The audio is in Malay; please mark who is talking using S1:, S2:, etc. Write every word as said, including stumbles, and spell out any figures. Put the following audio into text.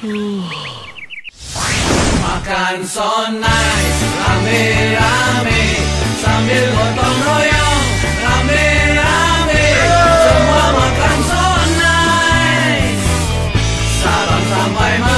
S1: Makan so nice, rame-rame, sambil gotong royong, rame-rame, semua makan so nice. Sabang sampai